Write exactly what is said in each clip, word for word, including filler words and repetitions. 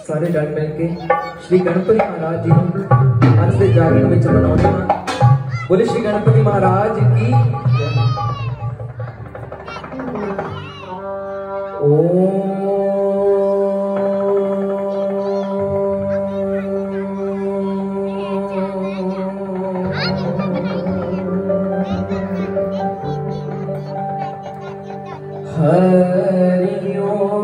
सारे रल मिल के श्री गणपति महाराज जी अज के जागरण में मनाते हैं। बोले श्री गणपति महाराज की ओम। हरि ओम।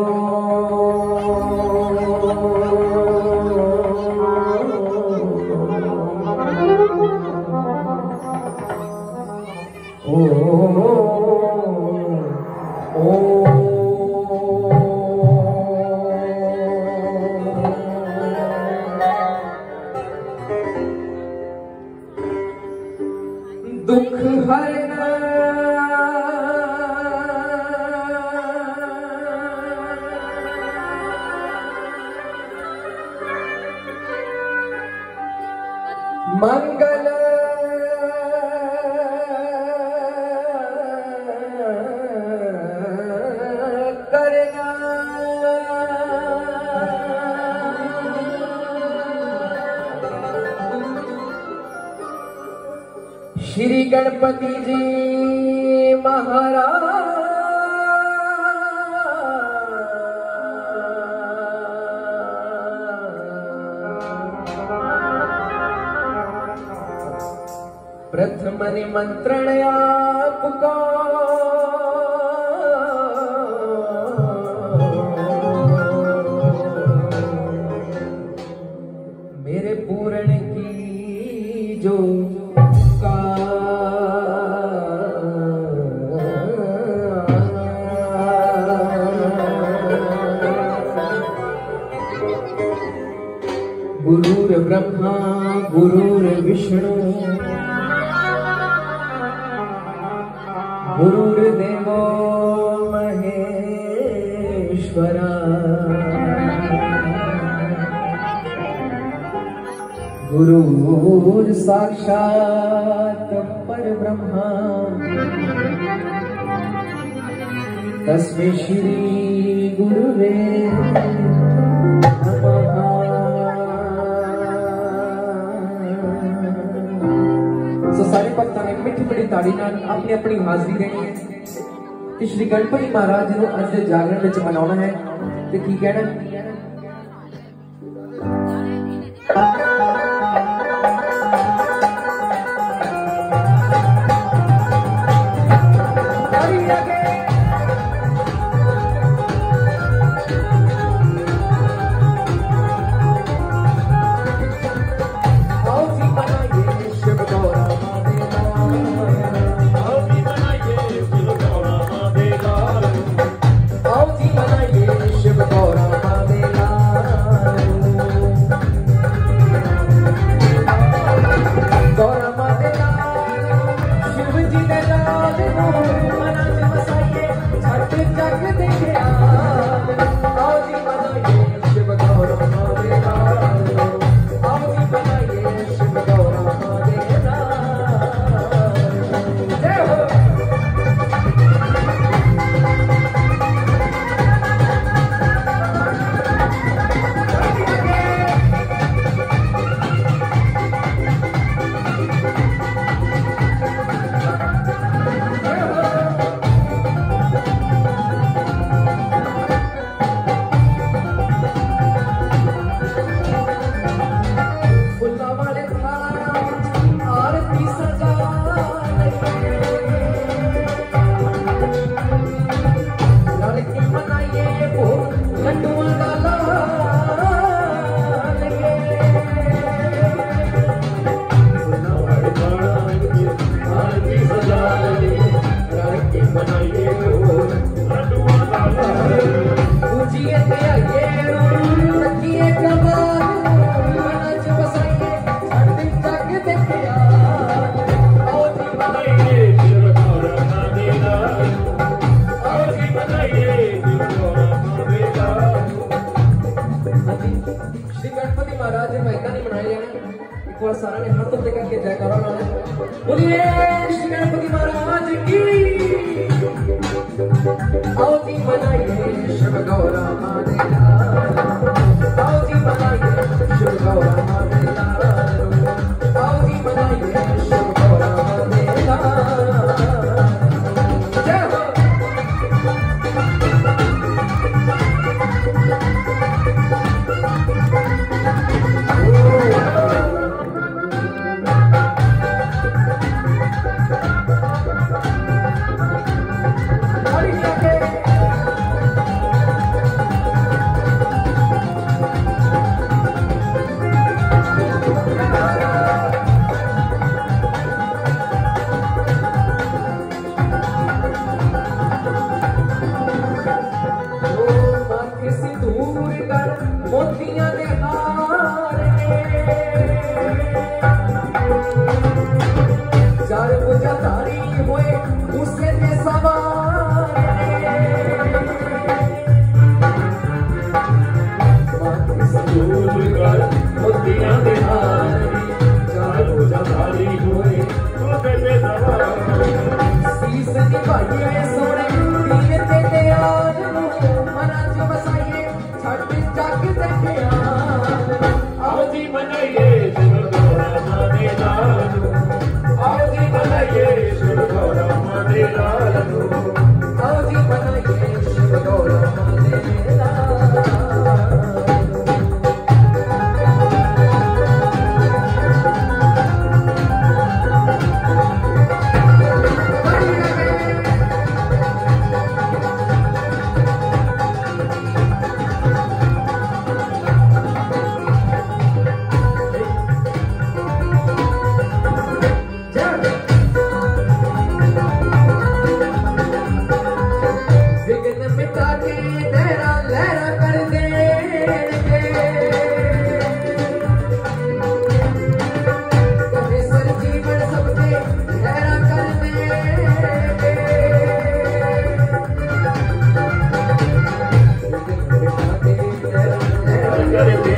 दुख हरना मंगल करना श्री गणपति जी महाराज प्रथम निमंत्रण आपको मेरे पूर्ण की जो गुरुर ब्रह्मा गुरुर विष्णु गुरुर्देवो महेश्वरा गुरुर साक्षात् परब्रह्मा तस्मै श्री गुरुवे नमः। सारे भक्तों ने मिठी मिठी ताड़ी नाल अपनी अपनी हाजरी देनी है कि श्री गणपति महाराज जी अज के जागरण में मनाना है तो की कहना श्री गणपति महाराज जी महिला नहीं बनाए जाना एक बार सारा ने हाथ ऊपर करके जयकारा लगाना। बोलिए श्री गणपति महाराज की। आओ जी बनाइए शिव गौरा माने आओ जी मोतियां दे हार चार पूजा तारी होए उसे ते सवार माथे संदूर कर मोतियां दे हार चार पूजा तारी होए उसे ते सवार सीस निभाइए सोने दीन ते दयाल मना च बसाइए छठ जग ते प्यार आओ जी मनाइए शिव गौरा मां दे लाल आओ जी मनाइए शिव गौरा मां दे लाल आओ जी मनाइए शिव गौरा मां दे लाल Got it.